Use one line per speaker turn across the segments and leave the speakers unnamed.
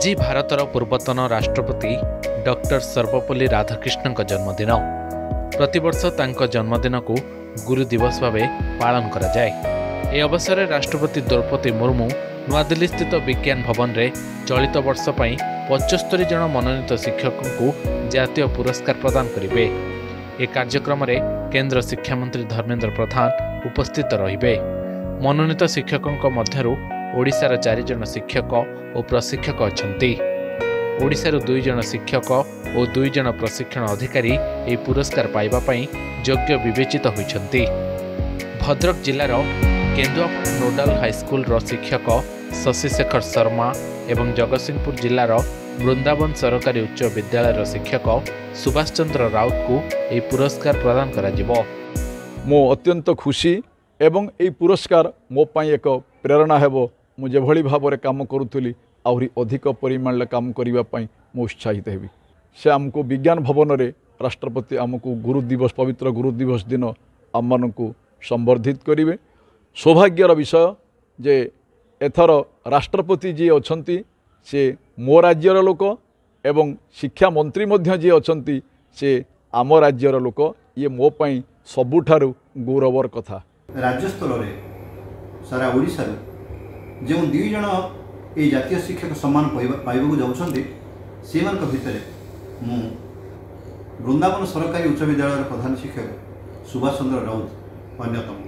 आज भारतर पूर्वतन राष्ट्रपति डॉक्टर सर्वपल्ली राधाकृष्णन जन्मदिन। प्रतिवर्ष तांको जन्मदिन को गुरु दिवस भाव पालन करा जाए। ए अवसर में राष्ट्रपति द्रौपदी मुर्मू नूआदिल्ली स्थित विज्ञान भवन में चलित वर्ष 75 जन मनोनीत शिक्षकों को जातीय पुरस्कार प्रदान करेंगे। ए कार्यक्रम में केंद्र शिक्षा मंत्री धर्मेंद्र प्रधान उपस्थित रहिबे। मनोनीत शिक्षकों मध्यरु ओडिशार 4 जन शिक्षक और प्रशिक्षक अछंती। ओडिशार 2 जन शिक्षक और 2 जन प्रशिक्षण अधिकारी ए पुरस्कार पाइबा पई योग्य विवेचित होइछंती। भद्रक जिलार केन्दुआपड़ा नोडाल हाईस्कूल शिक्षक शशिशेखर शर्मा एवं जगतसिंहपुर जिलार वृंदावन सरकारी उच्च विद्यालय शिक्षक सुभाष चंद्र राउत को ए पुरस्कार प्रदान करा जिवो।
मो अत्यंत खुशी एवं ए पुरस्कार मो पाई एक प्रेरणा हेबो। मुझे भली भाव में काम करुली आहरी अधिक परिमाण काम करने मु उत्साहित हेबी। से आमको विज्ञान भवन में राष्ट्रपति आमको गुरु दिवस पवित्र गुरु दिवस दिन आम मानक संबर्धित करेंगे। सौभाग्यर विषय जे एथर राष्ट्रपति जी अछंती से मो राज्यर लोक एवं शिक्षा मंत्री मध्य जी अछंती से आम राज्यर लोक। ये मो पाई सबुठारु गौरवर कथा।
राज्य स्तर में सारा ओडिशा जो 2 जन ये जातीय शिक्षक सम्मान पाइबा जाऊँगी से भितर मु वृंदावन सरकारी उच्च विद्यालय प्रधान शिक्षक सुभाष चंद्र राउत अन्यतम।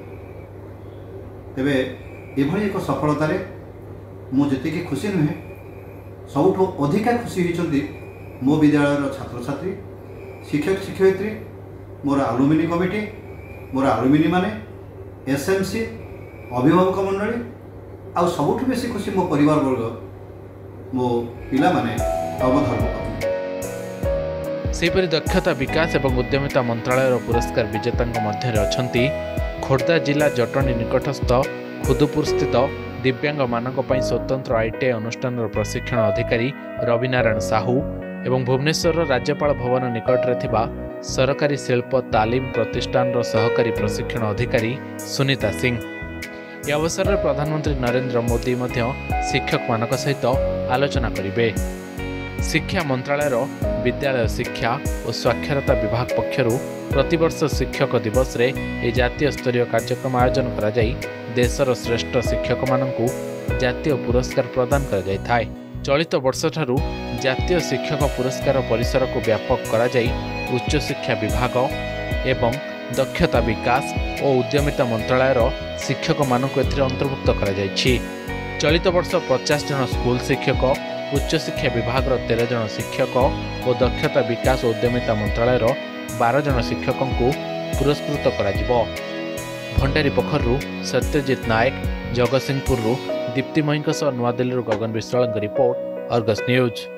तेबे एभली एक सफलतार मुझे खुशी नुहे सबुठू अधिका खुशी होती मो विद्यालय छात्र छात्री शिक्षक शिक्षयित्री मोर आलुमिनी कमिटी मोर आलुमिनी माने एसएमसी अभिभावक मंडली आ सबुठू बेसी खुशी मो परिवार वर्ग मो पिला माने अवधर्मपत्नी।
सेहीपरि दक्षता विकास एवं उद्यमिता मंत्रालय पुरस्कार विजेता मध्य अछंती खोर्धा जिला जटणी निकटस्थ खुदुपुर स्थित दिव्यांग मानक पई स्वतंत्र आईटीआई अनुष्ठान प्रशिक्षण अधिकारी रविनारायण साहू एवं भुवनेश्वर राज्यपाल भवन निकट में थिबा सरकारी शिल्प तालीम प्रतिष्ठान सहकारी प्रशिक्षण अधिकारी सुनीता सिंह। यह अवसर में प्रधानमंत्री नरेंद्र मोदी शिक्षक मानक सहित आलोचना करेंगे। शिक्षा मंत्रालय विद्यालय शिक्षा और साक्षरता विभाग पक्षरु प्रतिवर्ष शिक्षक दिवस रे ए जातीय स्तरीय कार्यक्रम आयोजन करा जाई देशर श्रेष्ठ शिक्षक मानकु जातीय पुरस्कार प्रदान करा जाई थाए। चलित वर्ष ठारू जातीय शिक्षक पुरस्कार परिसर को व्यापक करा जाई उच्च शिक्षा विभाग एवं दक्षता विकास और उद्यमिता मंत्रालय शिक्षक मानक एथिरे अंतर्भुक्त करा जायछि। चलित वर्ष 50 जन स्कूल शिक्षक उच्च शिक्षा विभाग 13 जन शिक्षक और दक्षता विकास और उद्यमिता मंत्रालय 12 जन शिक्षकों को पुरस्कृत करा जिवो। भंडारी पोखरु सत्यजित नायक जगतसिंहपुर दीप्तिमयी नूआदिल्ली Gagan Biswal report Argus news.